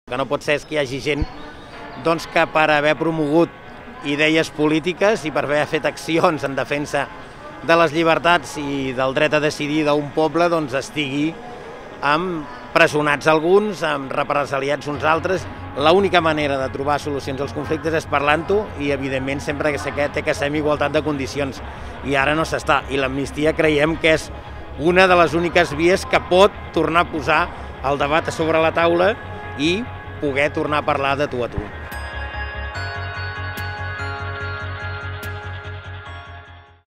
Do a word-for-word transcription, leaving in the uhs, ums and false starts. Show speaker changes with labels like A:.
A: Que no pot ser és que hi hagi gent doncs, que per haver promogut idees polítiques i per haver fet accions en defensa de les llibertats i del dret a decidir d'un poble doncs, estigui amb presonats alguns, amb represaliats uns altres. L'única manera de trobar solucions als conflictes és parlant-ho i, evidentment, sempre que s'ha de que ser en igualtat de condicions. I ara no s'està. I l'amnistia creiem que és una de les úniques vies que pot tornar a posar el debat sobre la taula i poder tornar a parlar de tu a tu.